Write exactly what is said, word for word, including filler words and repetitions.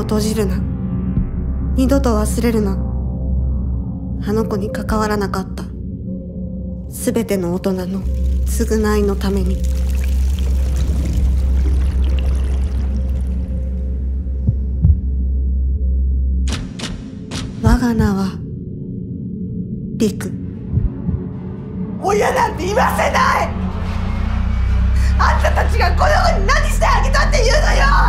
閉じるな。二度と忘れるな。あの子に関わらなかった。すべての大人の償いのために。我が名は、陸。 親なんて言わせない！あんたたちがこの子に何してあげたって言うのよ！